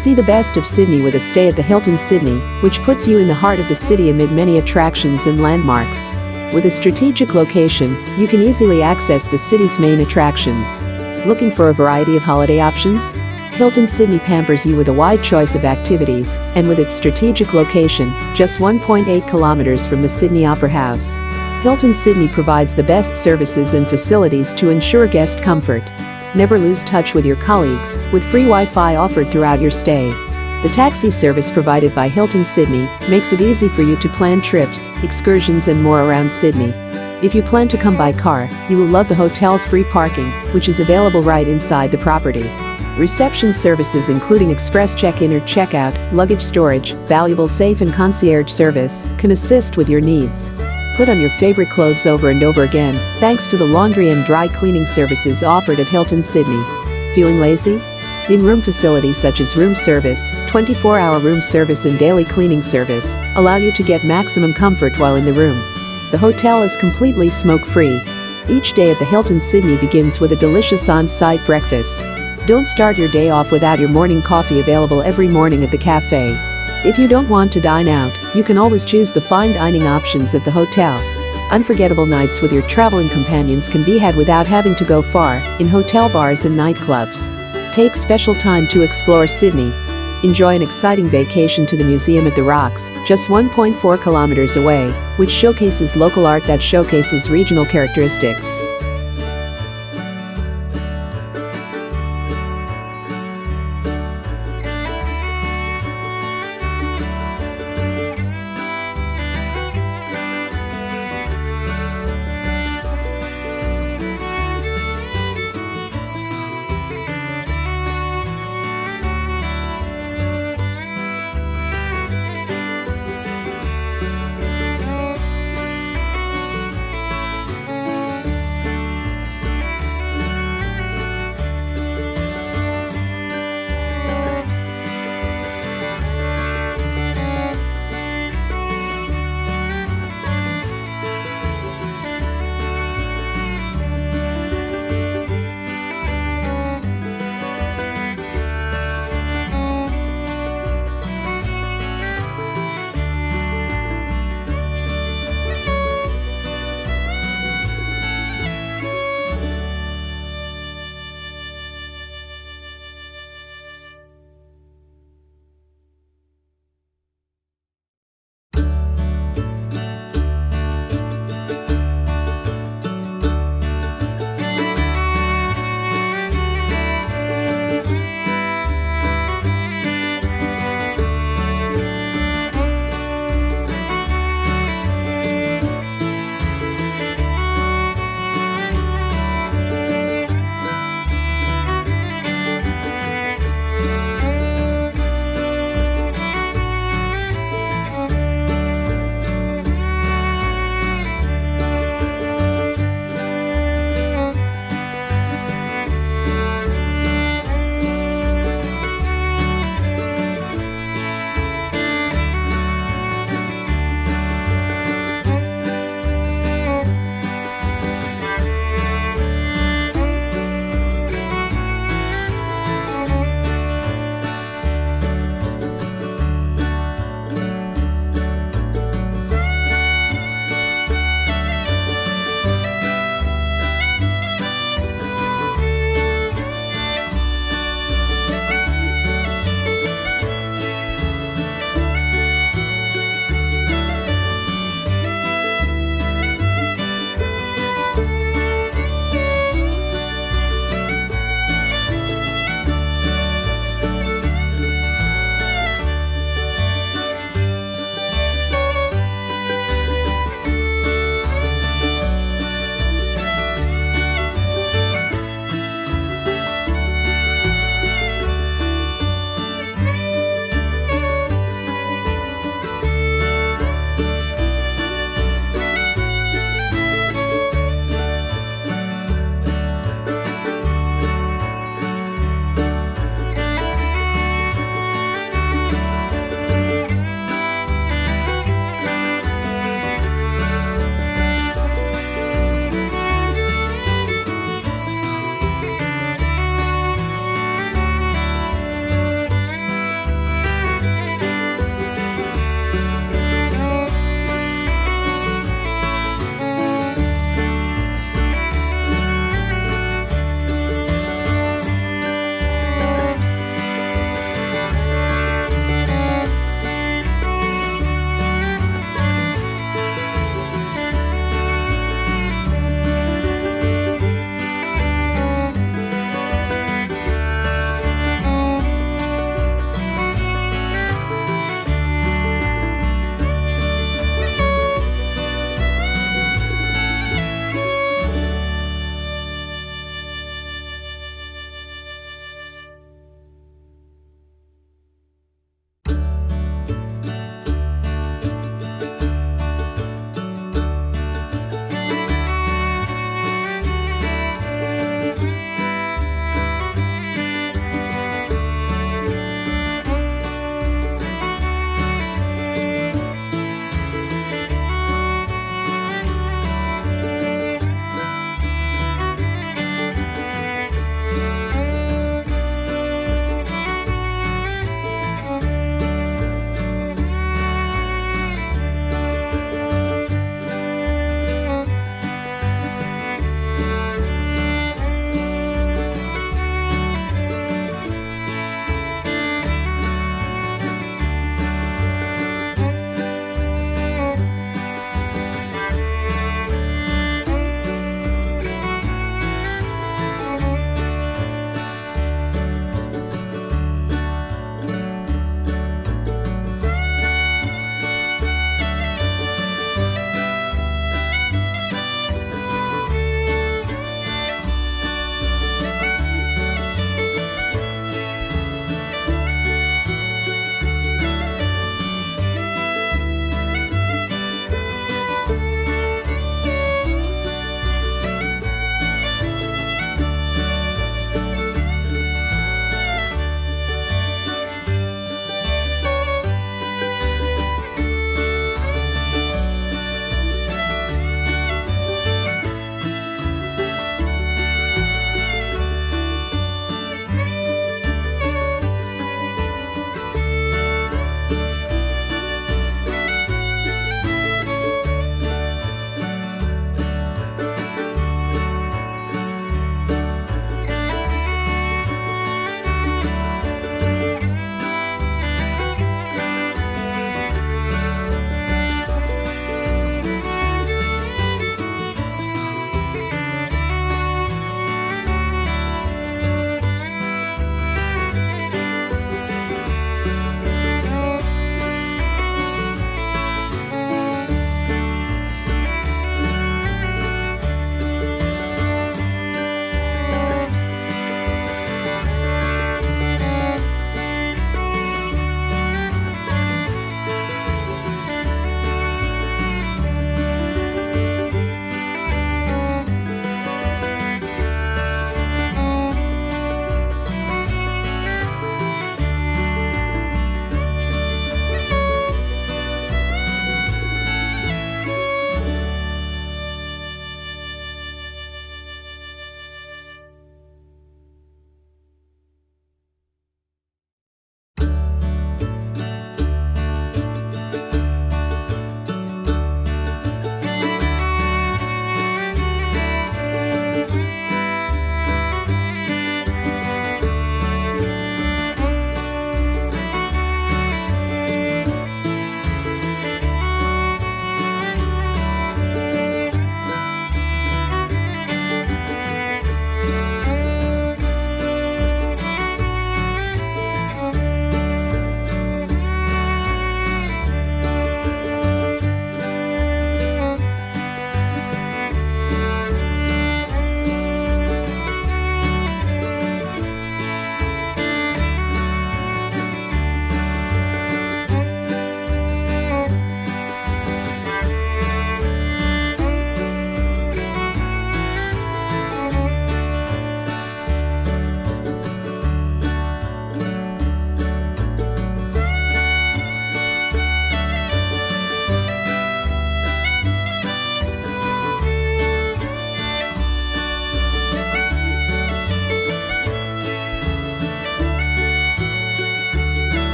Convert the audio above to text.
See the best of Sydney with a stay at the Hilton Sydney, which puts you in the heart of the city amid many attractions and landmarks. With a strategic location, you can easily access the city's main attractions. Looking for a variety of holiday options? Hilton Sydney pampers you with a wide choice of activities, and with its strategic location, just 1.8 kilometers from the Sydney Opera House. Hilton Sydney provides the best services and facilities to ensure guest comfort. Never lose touch with your colleagues, with free Wi-Fi offered throughout your stay. The taxi service provided by Hilton Sydney makes it easy for you to plan trips, excursions and more around Sydney. If you plan to come by car, you will love the hotel's free parking, which is available right inside the property. Reception services including express check-in or check-out, luggage storage, valuable safe and concierge service can assist with your needs. Put on your favorite clothes over and over again, thanks to the laundry and dry cleaning services offered at Hilton Sydney. Feeling lazy? In-room facilities such as room service, 24-hour room service and daily cleaning service allow you to get maximum comfort while in the room. The hotel is completely smoke-free. Each day at the Hilton Sydney begins with a delicious on-site breakfast. Don't start your day off without your morning coffee available every morning at the cafe. If you don't want to dine out, you can always choose the fine dining options at the hotel. Unforgettable nights with your traveling companions can be had without having to go far, in hotel bars and nightclubs. Take special time to explore Sydney. Enjoy an exciting vacation to the Museum at the Rocks, just 1.4 kilometers away, which showcases local art that showcases regional characteristics.